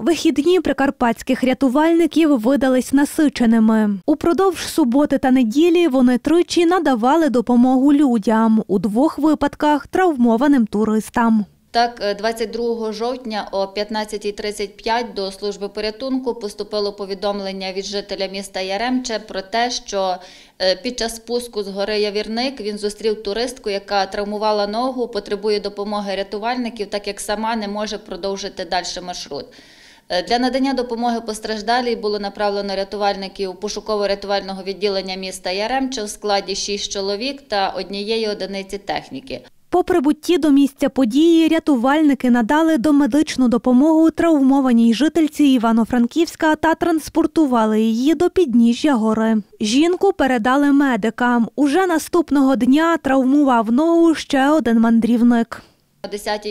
Вихідні прикарпатських рятувальників видались насиченими. Упродовж суботи та неділі вони тричі надавали допомогу людям, у 2 випадках – травмованим туристам. Так, 22 жовтня о 15:35 до служби порятунку поступило повідомлення від жителя міста Яремче про те, що під час спуску з гори Явірник він зустрів туристку, яка травмувала ногу, потребує допомоги рятувальників, так як сама не може продовжити далі маршрут. Для надання допомоги постраждалій було направлено рятувальників пошуково-рятувального відділення міста Яремче в складі 6 чоловік та 1 одиниці техніки. По прибутті до місця події рятувальники надали домедичну допомогу травмованій жительці Івано-Франківська та транспортували її до підніжжя гори. Жінку передали медикам. Уже наступного дня травмував ногу ще один мандрівник. О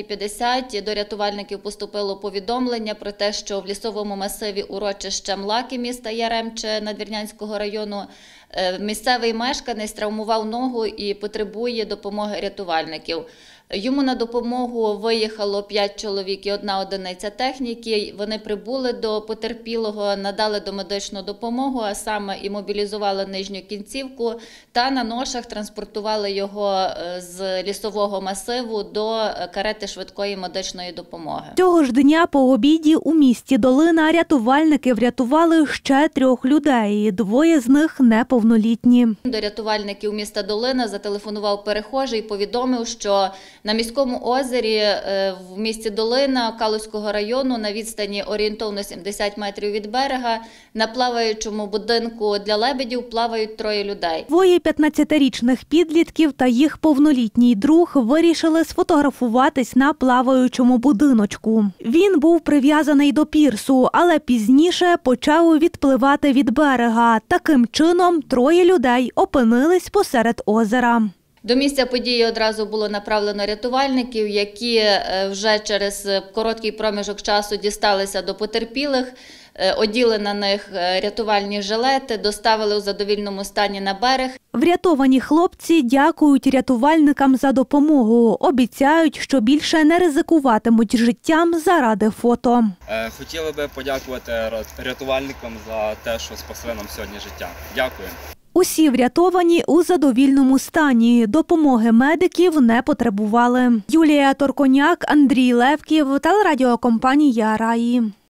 10:50 до рятувальників поступило повідомлення про те, що в лісовому масиві урочища Млаки міста Яремче Надвірнянського району місцевий мешканець травмував ногу і потребує допомоги рятувальників. Йому на допомогу виїхало 5 чоловік і 1 одиниця техніки. Вони прибули до потерпілого, надали домедичну допомогу, а саме імобілізували нижню кінцівку та на ношах транспортували його з лісового масиву до карети швидкої медичної допомоги. Цього ж дня по обіді у місті Долина рятувальники врятували ще 3 людей, 2 з них неповнолітні. До рятувальників міста Долина зателефонував перехожий і повідомив, що на міському озері в місті Долина Калузького району на відстані орієнтовно 70 метрів від берега на плаваючому будинку для лебедів плавають 3 людей. 2 15-річних підлітків та їх повнолітній друг вирішили сфотографуватись на плаваючому будиночку. Він був прив'язаний до пірсу, але пізніше почав відпливати від берега. Таким чином 3 людей опинились посеред озера. До місця події одразу було направлено рятувальників, які вже через короткий проміжок часу дісталися до потерпілих, оділи на них рятувальні жилети, доставили у задовільному стані на берег. Врятовані хлопці дякують рятувальникам за допомогу. Обіцяють, що більше не ризикуватимуть життям заради фото. Хотіли би подякувати рятувальникам за те, що спасли нам сьогодні життя. Дякую. Усі врятовані у задовільному стані. Допомоги медиків не потребували. Юлія Торконяк, Андрій Левків, телерадіокомпанія «Раї».